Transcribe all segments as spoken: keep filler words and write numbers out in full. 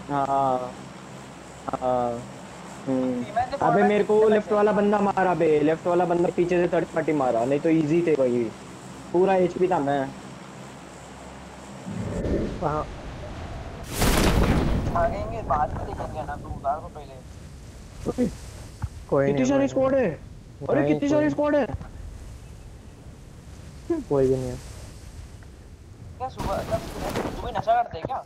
हाँ हाँ। हम्म। फीमेल ने अबे फॉरवर्ड मेरे को कितने लेफ्ट पैसे? वाला बंदा मारा बे, लेफ्ट वाला बंदा पीछे से थर्ड पार्टी मारा, नहीं तो इजी थे भाई। पूरा एचपी था मैं। हाँ। भागेंगे बाद में देखेंगे ना, तू उतार को पहले। अरे, कोई कितनी नहीं कोई सारी नहीं। स्क्वाड है। अरे नहीं कितनी कोई सारी नहीं। स्क्वाड है। कोई भी नहीं है। क्या सुबह जब सुबह नशा करते हैं क्या?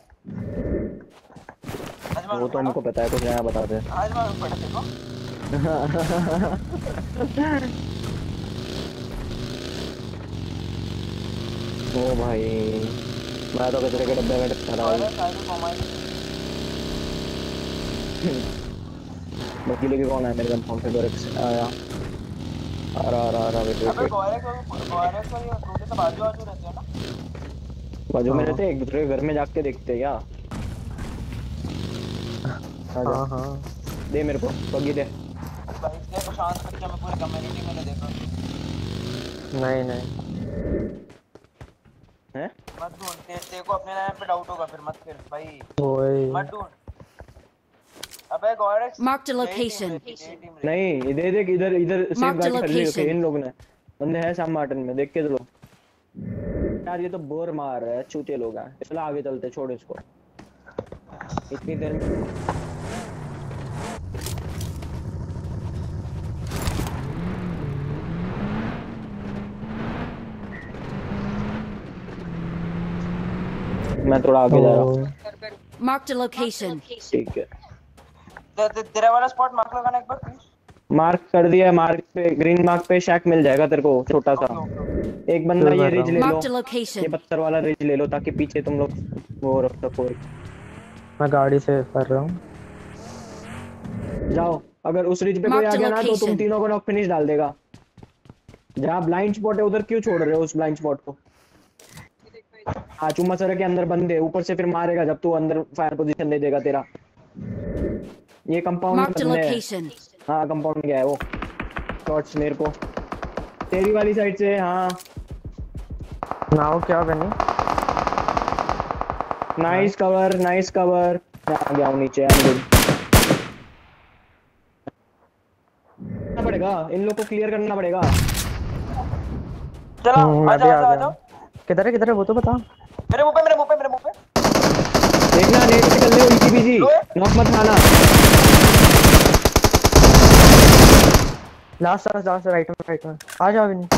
आज वो मालूम तो पड़ा। हमको पता है, कुछ नया बता दे। आज मालूम पड़ा देखो। ओ भाई, मैं तो कचरे के डब्बे में खड़ा हूँ। और साइड कॉमन। बाकी लेके कौन है मेरे कंपाउंड पे? गोरेक्स आया। आ रहा आ रहा आ रहा, वेट वेट अबे वेट। गोरेक्स और गोरेक्स और ये फ्रूटी सब आजू बाजू रहते हैं ना। बाजू में हाँ रहते हैं, एक दूसरे के घर में जाके देखते हैं क्या? आजा। हाँ हाँ। दे मेरे को बग्गी दे। भाई इसलिए तो शांत बच्चा मैं पूरी कम्युनिटी में देखा। नहीं नहीं। हैं? मत ढूंढ, तेरे तेरे को अपने लाइन पे डाउट होगा फिर, मत फिर भाई। कोई। मत ढूंढ। अबे गोरेक्स Marked a यही टीम location. रहती है, यही टीम रहती है। नहीं, दे देख इधर, इधर सेफ Marked a गाड़ी खड़ी रखी है location. इन लोगों ने। बंदे हैं सैम मार्टिन में, देख के चलो। यार ये तो बोर मार रहा है, चूते लोग हैं। चलो आगे चलते, छोड़ इसको। इतनी देर में मैं थोड़ा आगे जा रहा हूँ। ओ। Marked a location. ठीक है। ते- ते- तेरा वाला स्पॉट मार्क लगाना एक बार प्लीज। मार्क कर दिया, मार्क पे, ग्रीन मार्क पे शैक मिल जाएगा तेरे को, छोटा सा। Okay okay okay. एक बंदा शुरू ये कर रहा रिज ले हूँ। लो, Marked a ये location. पत्थर वाला रिज ले लो, ताकि पीछे तुम लोग वो रख सको। मैं गाड़ी से कर रहा हूँ। जाओ, अगर उस रिज पे कोई आ Marked a गया ना तो तुम location. तीनों को नॉक फिनिश डाल देगा। जहाँ ब्लाइंड स्पॉट है उधर क्यों छोड़ रहे हो उस ब्लाइंड स्पॉट को? हाँ, चुम्मा सर के अंदर बंदे, ऊपर से फिर मारेगा जब तू अंदर फायर पोजीशन दे देगा तेरा। ये कंपाउंड में Marked a बंदे हैं। location. हाँ, कंपाउंड में गया है वो। शॉट्स मेरे को तेरी वाली साइड से। हाँ, नाव क्या बनी? Nice cover, nice cover. मैं आ गया हूँ नीचे। I'm good। करना पड़ेगा, इन लोग को क्लियर करना पड़ेगा। चलो हम्म, मैं आजा भी आ आजा गया आजा। हूँ। किधर है किधर है वो तो बता। मेरे मुंह पे मेरे मुंह पे मेरे मुंह पे। देखना, नेट से कर ले, इजी बीजी। लो है। नॉक मत खाना। लास्ट लास्ट लास्ट राइट में राइट में आ जाओ नहीं।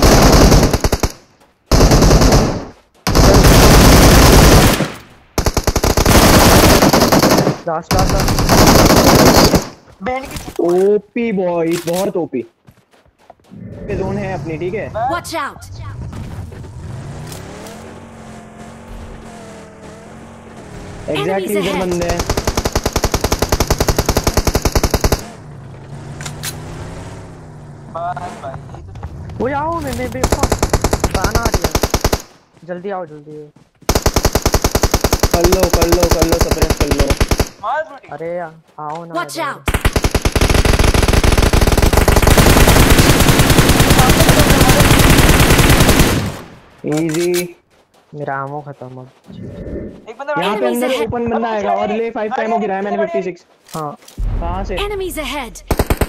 Last last last. बैंड की चुप। ओपी बॉय, बहुत ओपी। पे जोन है अपनी, ठीक है। Watch out. एग्जैक्टली Enemies इधर ahead. बंदे हैं। बस भाई यही तो। वो आओ मैंने भी गाना आ रही है। जल्दी आओ जल्दी। कर लो कर लो कर लो, सप्रेस कर लो। मार फ्रूटी। अरे आओ ना Watch इधर। out. इजी। मेरा आमो खत्म अब। एक बंदा यहाँ पे Enemies अंदर ahead. ओपन बंदा आएगा, और ले फाइव टाइम हो गिरा है मैंने फिफ्टी सिक्स। हाँ कहाँ से? Enemies ahead.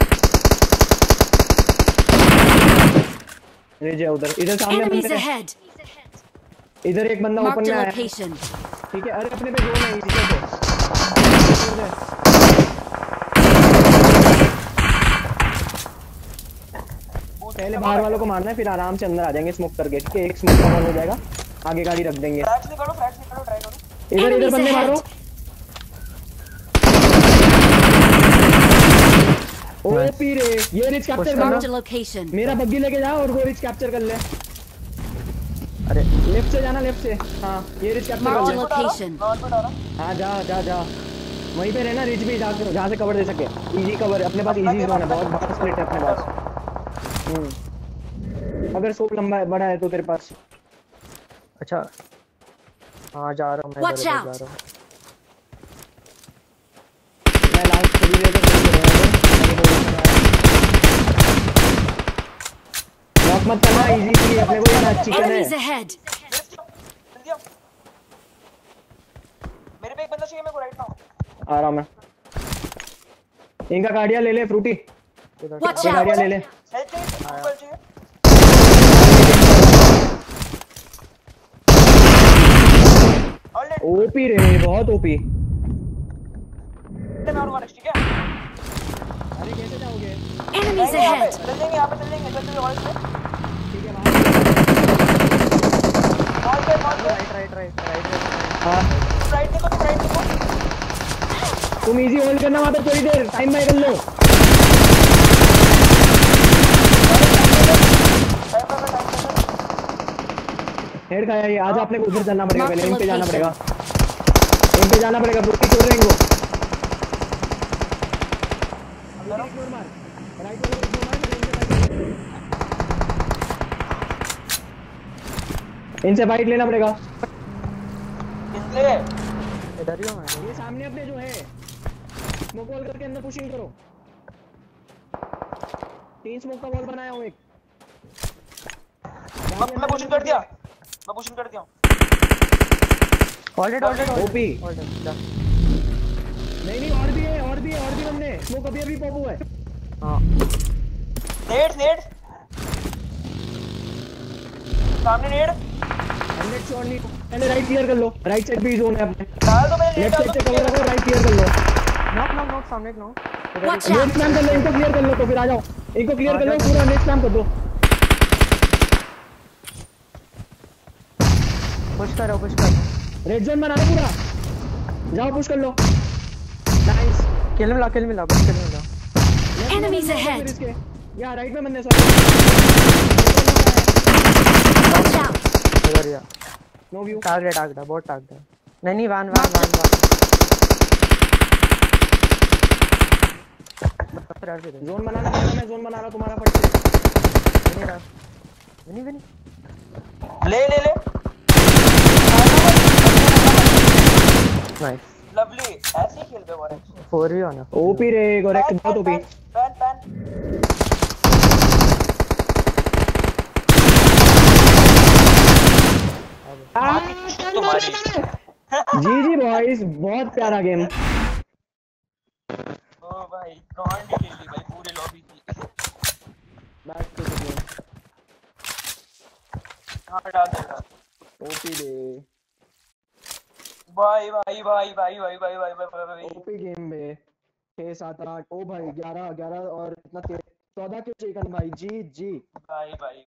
ले जा उधर, इधर सामने Enemies बंदे हैं। ahead. इधर एक बंदा ओपन Marked में a आया, location. ठीक है। अरे अपने पे जोन है, इसी पे। पहले बाहर वालों को मारना है, फिर आराम से अंदर आ जाएंगे स्मोक करके, ठीक है। एक स्मोक का हो जाएगा, आगे गाड़ी रख देंगे। फ्लैश निकालो फ्लैश निकालो ट्राई करो। इधर इधर Enemies बंदे मारो। ahead. ओपी रे, ये रिच कैप्चर करना। Marked a करना। location. मेरा बग्गी लेके जा और वो रिच कैप्चर कर ले। अरे लेफ्ट से जाना, लेफ्ट से। हाँ, ये रिच कैप्चर Marked कर a ले। location. नॉन पे डाला। हाँ, जा जा जा, वहीं पे रहना रिच भी, जहाँ जहाँ से कवर दे सके। इजी कवर अपने पास, इजी जोन है, बहुत बड़ा स्प्लिट है अपने पास। हम्म, अगर सोप लंबा है, बड़ा है तो तेरे पास। अच्छा हाँ जा रहा हूँ मैं Watch इधर इधर out. जा रहा हूँ। मैं लास्ट थोड़ी देर तक नहीं करूँगा। नॉक मत करना, इजी थी अपने को, यार चिकन Enemies है। ahead. जल्दी आओ। मेरे पे एक बंदा चाहिए मेरे को राइट नाउ। आ रहा मैं। इनका गाड़ियां ले ले फ्रूटी, Watch ये गाड़ियां out! ले ले। हेल्थ चाहिए ऊपर चाहिए। ऑलरेडी ओपी रे, बहुत ओपी। मैं और वारिस ठीक है। अरे कैसे जाओगे? Enemies यहाँ पे ahead! चल देंगे, यहाँ पे चल देंगे, चल चल वारिस पे ठीक है मॉल पे मॉल पे राइट राइट राइट राइट हाँ, राइट देखो, तुम राइट देखो। तुम इजी होल्ड करना वहां पे थोड़ी देर, टाइम बाय कर लो। टाइम पे टाइम पे हेड खाया ये, आज आपने उधर जाना पड़ेगा, पहले इन पे जाना पड़ेगा, इन पे जाना पड़ेगा। फ्रूटी छोड़ रहे हैं इनको। राइट वाले मार, राइट वाले को मार, इनसे फाइट लेना पड़ेगा। किसले इधर ही हूं मैं। ये सामने अपने जो है स्मोक वॉल करके अंदर पुशिंग करो। तीन स्मोक का वॉल बनाया हूं एक। मैं मैं पुशिंग कर दिया, मैं पुशिंग कर दिया हूं। Already already OP already done. नहीं नहीं, और भी है, और भी है, और भी बंदे। स्मोक अभी अभी पॉप हुआ है। हां नेट नेट सामने नेट हंड्रेड शॉट नहीं, पहले राइट क्लियर कर लो। राइट साइड भी जोन है अपने, डाल दो, मैंने नेट लेफ्ट डाल साइड दो। से कवर रखो, राइट क्लियर कर लो। नॉक नॉक नॉक सामने एक knock. Watch next out! Spam कर लो, इनको क्लियर कर लो तो फिर आ जाओ। इनको क्लियर कर लो, पूरा नेक्स्ट स्पैम कर दो। पुश करो पुश करो। रेड जोन बना लो पूरा, जाओ पुश कर लो। नाइस, किल मिला किल मिला बस किल मिला। Enemies ahead! इसके या राइट में बंदे, सॉरी Watch out! इधर या नो व्यू। टारगेट टारगेट बहुत टारगेट। नहीं नहीं van van van van. Zone बनाना पड़ेगा, मैं जोन बना रहा हूं तुम्हारा फट से। नहीं रहा नहीं नहीं। ले ले ले नाइस लवली, ऐसे ही खेल बे वारिस। फोर ही होना। ओपी रे, करेक्ट, बहुत ओपी। पैन पैन तुम्हारी जी जी बॉयज, बहुत प्यारा गेम। ओ भाई कौन डी ले ली भाई पूरे लॉबी की। Back to the game. हां डाल देगा ओपी रे, भाई भाई भाई भाई भाई भाई भाई भाई भाई ओपी गेम में छह सात आठ, ओ भाई ग्यारह ग्यारह और इतना चौदह के चिकन भाई। जी जी भाई भाई